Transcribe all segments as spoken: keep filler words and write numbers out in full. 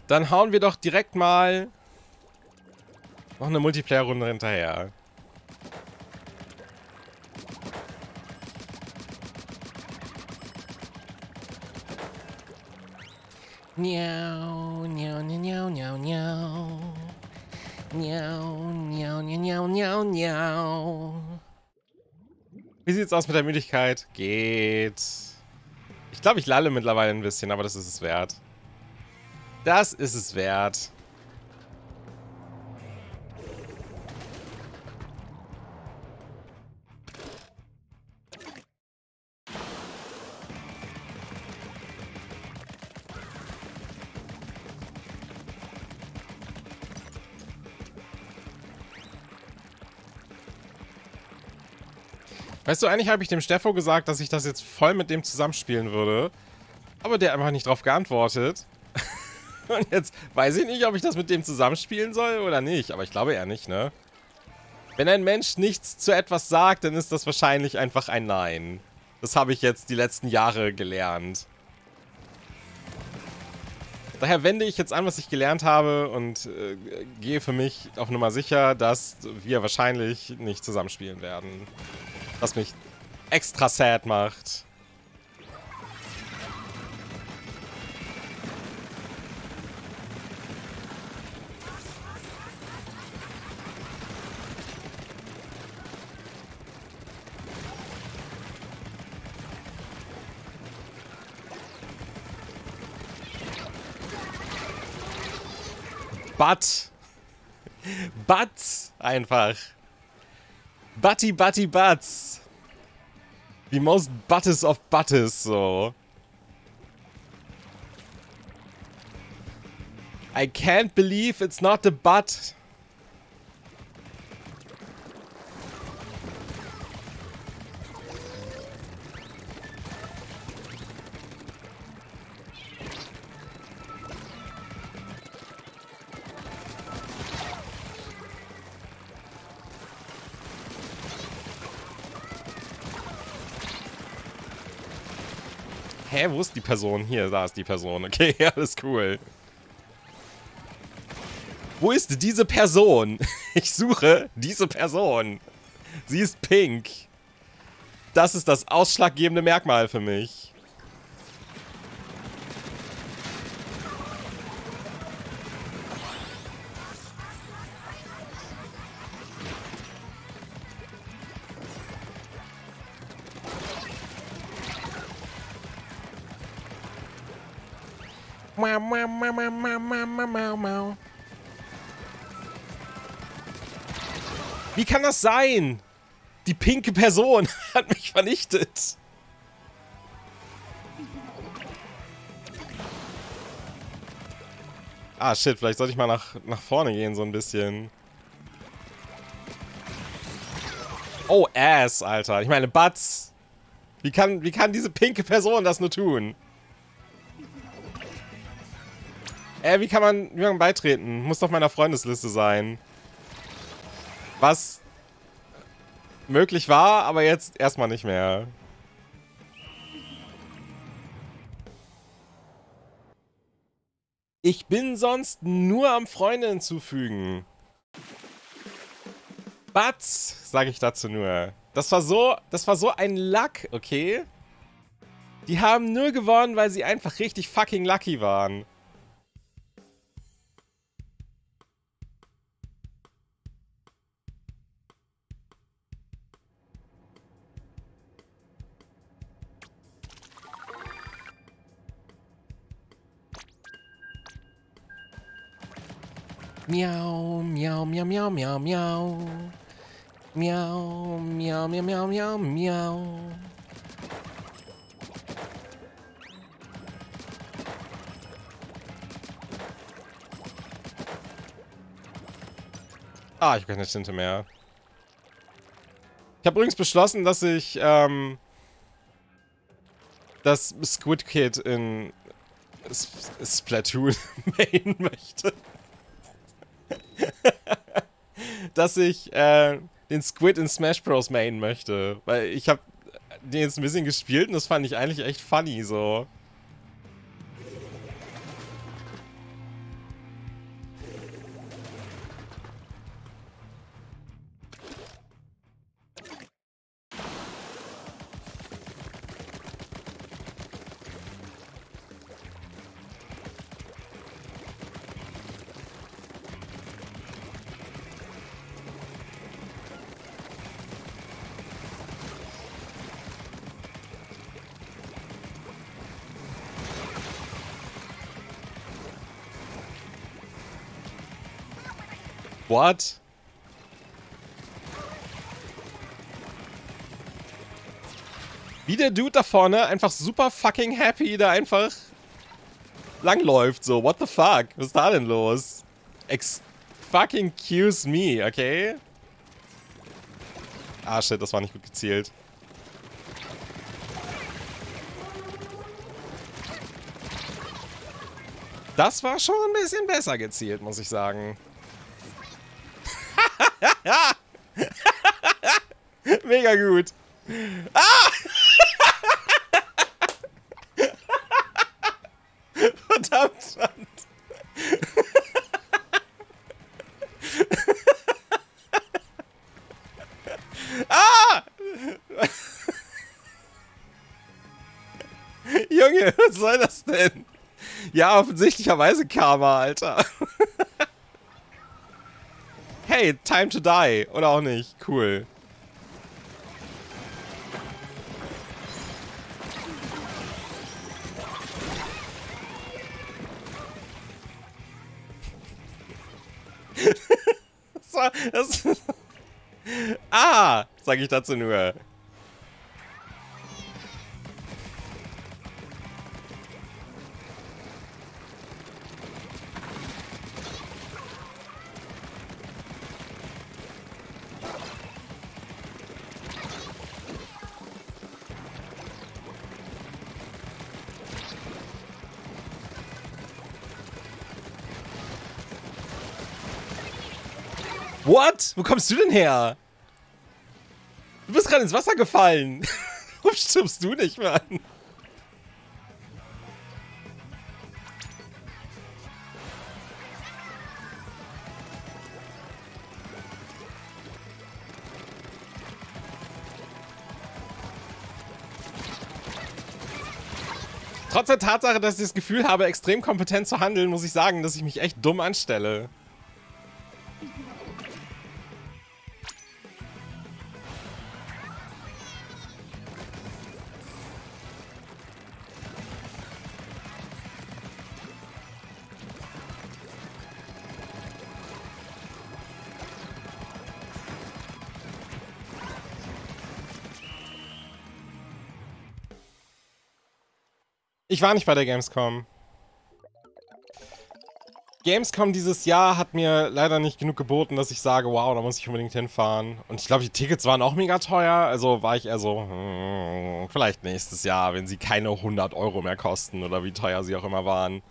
Dann hauen wir doch direkt mal noch eine Multiplayer-Runde hinterher. Miau, miau, miau, miau, miau. Miau, miau, miau, miau, miau. Wie sieht's aus mit der Müdigkeit? Geht. Ich glaube, ich lalle mittlerweile ein bisschen, aber das ist es wert. Das ist es wert. Weißt du, eigentlich habe ich dem Steffo gesagt, dass ich das jetzt voll mit dem zusammenspielen würde. Aber der hat einfach nicht drauf geantwortet. Und jetzt weiß ich nicht, ob ich das mit dem zusammenspielen soll oder nicht. Aber ich glaube eher nicht, ne? Wenn ein Mensch nichts zu etwas sagt, dann ist das wahrscheinlich einfach ein Nein. Das habe ich jetzt die letzten Jahre gelernt. Daher wende ich jetzt an, was ich gelernt habe und äh, gehe für mich auf Nummer sicher, dass wir wahrscheinlich nicht zusammenspielen werden. Was mich extra sad macht. Butt. Butts einfach. Butty, Butty, Butts. The most buttest of buttest, so. I can't believe it's not the butt. Hä, wo ist die Person? Hier, da ist die Person. Okay, alles cool. Wo ist diese Person? Ich suche diese Person. Sie ist pink. Das ist das ausschlaggebende Merkmal für mich. Wie kann das sein? Die pinke Person hat mich vernichtet. Ah, shit, vielleicht sollte ich mal nach, nach vorne gehen, so ein bisschen. Oh, Ass, Alter. Ich meine, Butts. Wie kann, wie kann diese pinke Person das nur tun? Äh, wie kann man, wie kann man beitreten? Muss auf meiner Freundesliste sein. Was möglich war, aber jetzt erstmal nicht mehr. Ich bin sonst nur am Freunde hinzufügen. Batz, sage ich dazu nur. Das war so, das war so ein Luck, okay? Die haben nur gewonnen, weil sie einfach richtig fucking lucky waren. Miau, miau, miau, miau, miau, miau. Miau, miau, miau, miau, miau, miau. Ah, ich habe keine Tinte mehr. Ich habe übrigens beschlossen, dass ich ähm, das Squid Kid in S Splatoon main möchte. Dass ich äh, den Squid in Smash Bros. Main möchte. Weil ich habe den jetzt ein bisschen gespielt und das fand ich eigentlich echt funny, so. What? Wie der Dude da vorne einfach super fucking happy da einfach langläuft, so. What the fuck? Was ist da denn los? Ex fucking excuse me, okay? Ah, shit, das war nicht gut gezielt. Das war schon ein bisschen besser gezielt, muss ich sagen. Mega gut. Ah! Verdammt. Ah! Junge, was soll das denn? Ja, offensichtlicherweise Karma, Alter. Hey, time to die. Oder auch nicht. Cool. Das war, das ah, sag ich dazu nur. What? Wo kommst du denn her? Du bist gerade ins Wasser gefallen. Warum stirbst du nicht, Mann? Trotz der Tatsache, dass ich das Gefühl habe, extrem kompetent zu handeln, muss ich sagen, dass ich mich echt dumm anstelle. Ich war nicht bei der Gamescom. Gamescom dieses Jahr hat mir leider nicht genug geboten, dass ich sage, wow, da muss ich unbedingt hinfahren. Und ich glaube, die Tickets waren auch mega teuer. Also war ich eher so, hm, vielleicht nächstes Jahr, wenn sie keine hundert Euro mehr kosten oder wie teuer sie auch immer waren.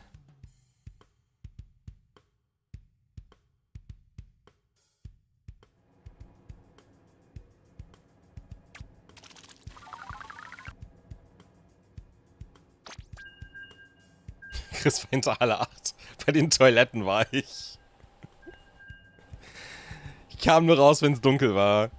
Chris war hinter Halle acht. Bei den Toiletten war ich. Ich kam nur raus, wenn es dunkel war.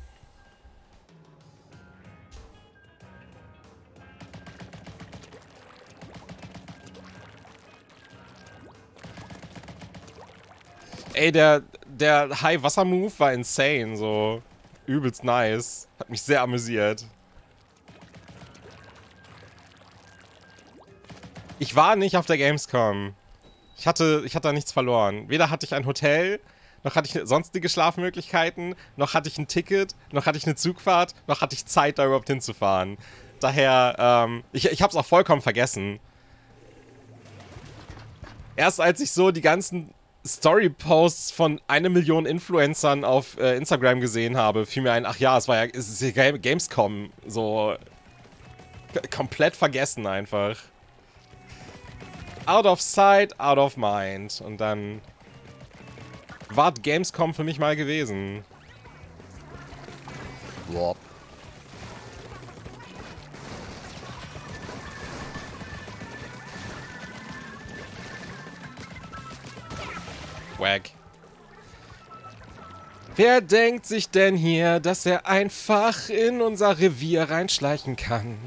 Ey, der, der High-Wasser-Move war insane, so. Übelst nice. Hat mich sehr amüsiert. Ich war nicht auf der Gamescom. Ich hatte, ich hatte da nichts verloren. Weder hatte ich ein Hotel, noch hatte ich sonstige Schlafmöglichkeiten, noch hatte ich ein Ticket, noch hatte ich eine Zugfahrt, noch hatte ich Zeit, da überhaupt hinzufahren. Daher, ähm, ich, ich hab's auch vollkommen vergessen. Erst als ich so die ganzen Story-Posts von eine Million Influencern auf äh, Instagram gesehen habe, fiel mir ein, ach ja, es war ja, es ist ja Gamescom, so komplett vergessen einfach. Out of sight, out of mind. Und dann war Gamescom für mich mal gewesen. Wop. Wack. Wer denkt sich denn hier, dass er einfach in unser Revier reinschleichen kann?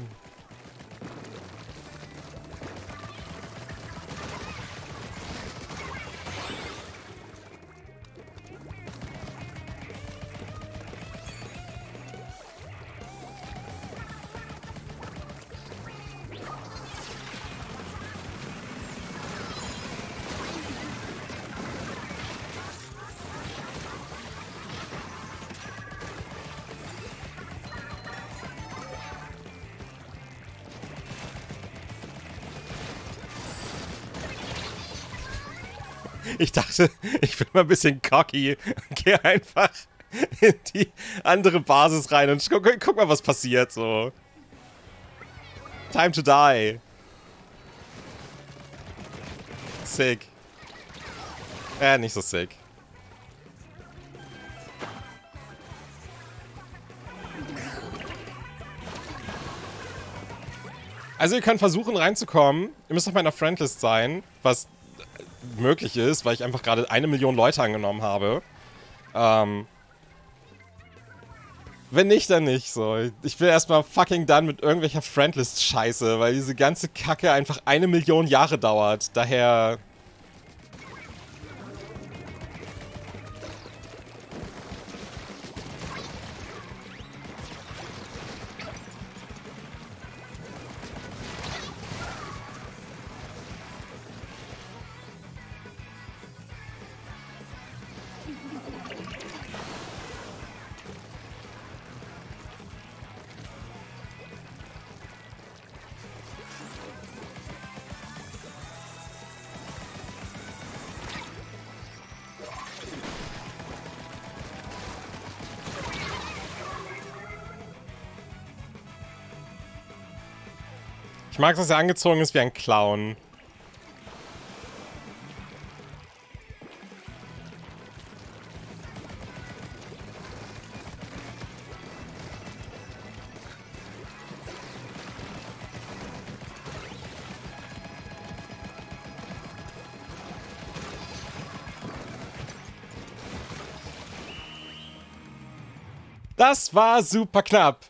Ich dachte, ich bin mal ein bisschen cocky und gehe einfach in die andere Basis rein und guck, guck mal, was passiert, so. Time to die. Sick. Äh, nicht so sick. Also ihr könnt versuchen reinzukommen. Ihr müsst auf meiner Friendlist sein, was möglich ist, weil ich einfach gerade eine Million Leute angenommen habe. Ähm, wenn nicht, dann nicht, so. Ich bin erstmal fucking done mit irgendwelcher Friendlist-Scheiße, weil diese ganze Kacke einfach eine Million Jahre dauert. Daher... Ich mag, dass er angezogen ist wie ein Clown. Das war super knapp.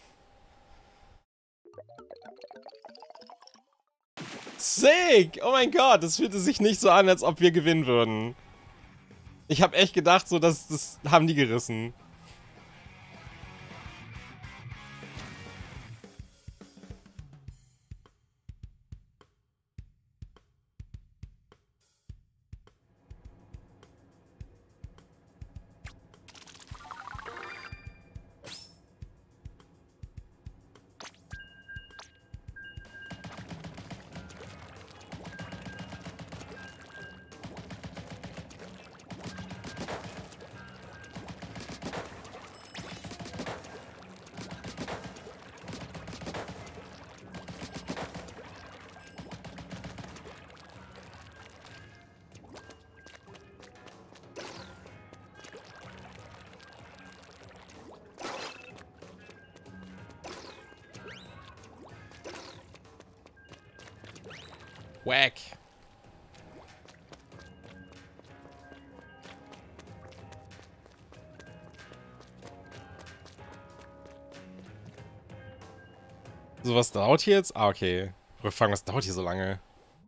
Sick! Oh mein Gott, das fühlte sich nicht so an, als ob wir gewinnen würden. Ich habe echt gedacht, so, dass das haben die gerissen. Wack. So, was dauert hier jetzt? Ah, okay. Rückfragen, was dauert hier so lange?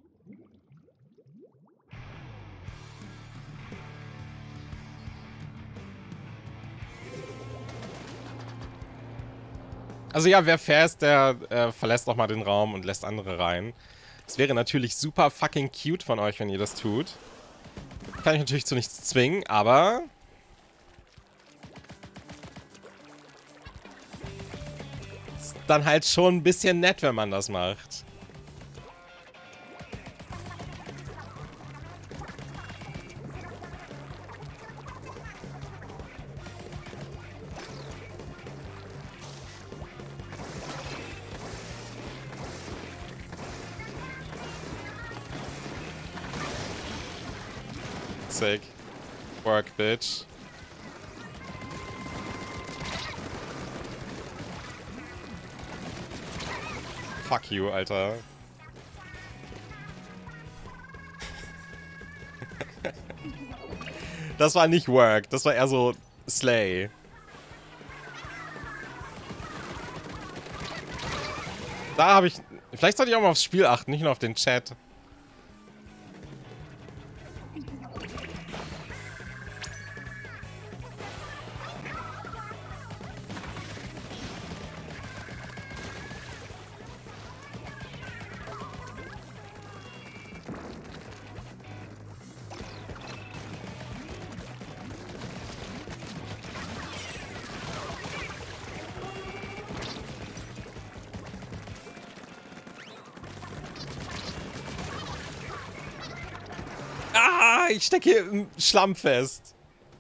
Also ja, wer fair ist, der äh, verlässt nochmal den Raum und lässt andere rein. Es wäre natürlich super fucking cute von euch, wenn ihr das tut. Kann ich natürlich zu nichts zwingen, aber... ist dann halt schon ein bisschen nett, wenn man das macht. Sick. Work, bitch. Fuck you, Alter. Das war nicht Work, das war eher so Slay. Da habe ich... Vielleicht sollte ich auch mal aufs Spiel achten, nicht nur auf den Chat. ich stecke hier im Schlamm fest.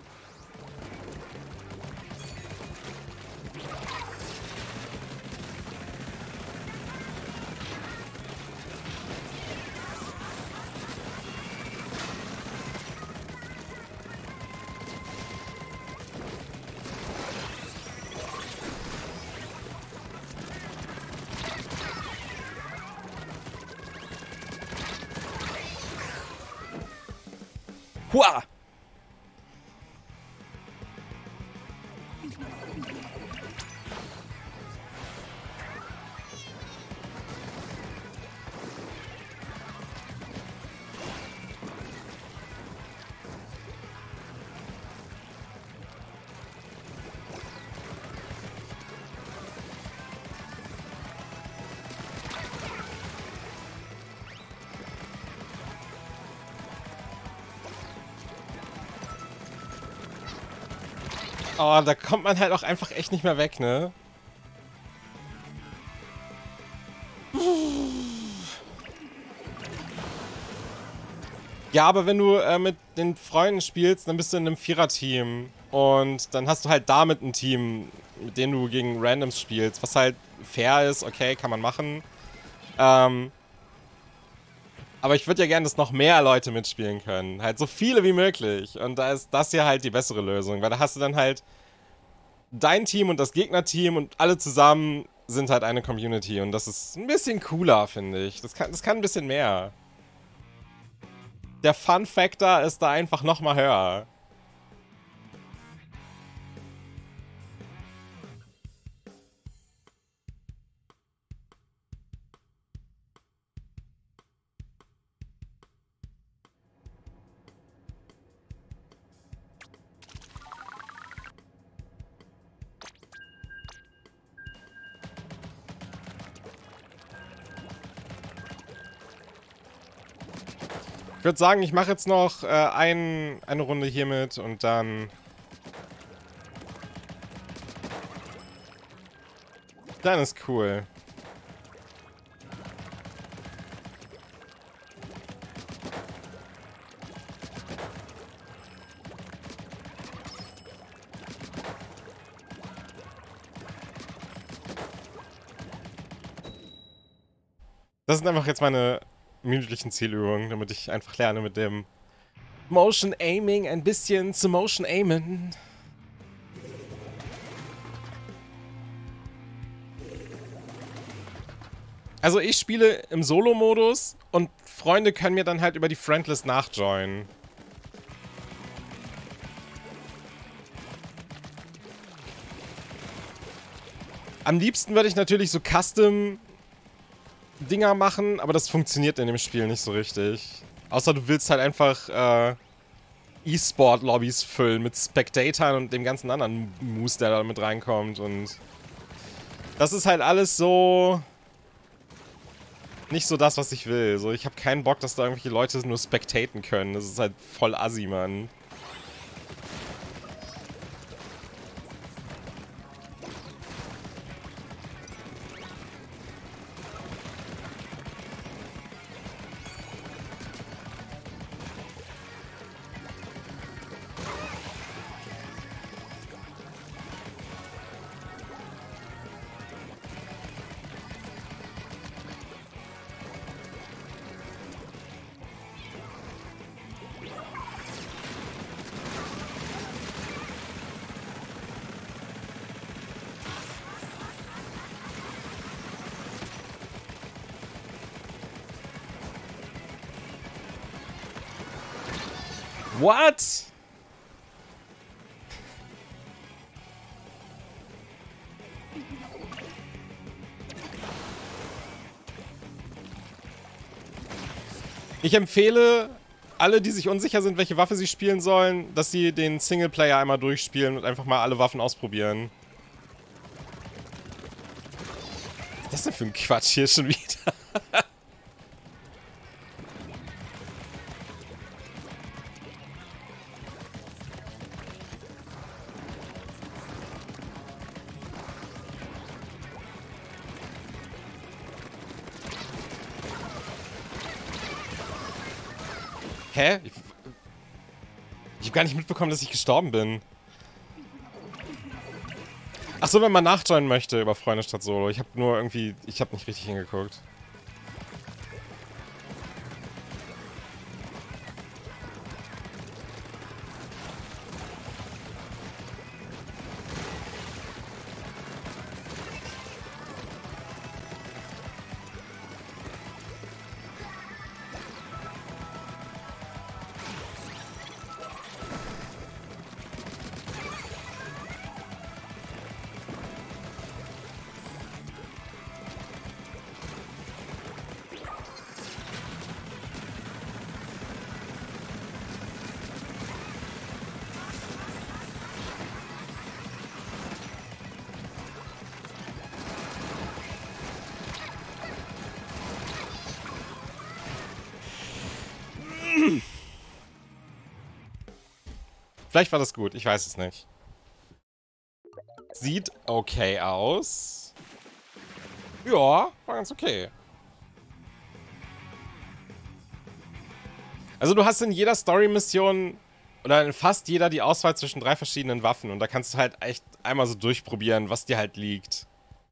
Hua! Oh, da kommt man halt auch einfach echt nicht mehr weg, ne? Ja, aber wenn du äh, mit den Freunden spielst, dann bist du in einem Vierer-Team. Und dann hast du halt damit ein Team, mit dem du gegen Randoms spielst. Was halt fair ist, okay, kann man machen. Ähm... Aber ich würde ja gerne, dass noch mehr Leute mitspielen können. Halt so viele wie möglich. Und da ist das ja halt die bessere Lösung. Weil da hast du dann halt dein Team und das Gegnerteam und alle zusammen sind halt eine Community. Und das ist ein bisschen cooler, finde ich. Das kann, das kann ein bisschen mehr. Der Fun-Factor ist da einfach nochmal höher. Ich würde sagen, ich mache jetzt noch äh, ein, eine Runde hiermit und dann... Dann ist cool. Das sind einfach jetzt meine minütlichen Zielübungen, damit ich einfach lerne mit dem Motion Aiming ein bisschen zu Motion Aimen. Also ich spiele im Solo-Modus und Freunde können mir dann halt über die Friendlist nachjoinen. Am liebsten würde ich natürlich so Custom Dinger machen, aber das funktioniert in dem Spiel nicht so richtig. Außer du willst halt einfach äh, E-Sport-Lobbys füllen mit Spectatoren und dem ganzen anderen Moose, der da mit reinkommt. Und das ist halt alles so... nicht so das, was ich will. So, ich habe keinen Bock, dass da irgendwelche Leute nur spectaten können. Das ist halt voll assi, Mann. What? Ich empfehle alle, die sich unsicher sind, welche Waffe sie spielen sollen, dass sie den Singleplayer einmal durchspielen und einfach mal alle Waffen ausprobieren. Was ist das denn für ein Quatsch hier schon wieder? Hä? Ich, Ich habe gar nicht mitbekommen, dass ich gestorben bin. Ach so, wenn man nachjoinen möchte über Freunde statt Solo. Ich habe nur irgendwie... Ich habe nicht richtig hingeguckt. Vielleicht war das gut, ich weiß es nicht. Sieht okay aus. Ja, war ganz okay. Also du hast in jeder Story-Mission oder in fast jeder die Auswahl zwischen drei verschiedenen Waffen und da kannst du halt echt einmal so durchprobieren, was dir halt liegt.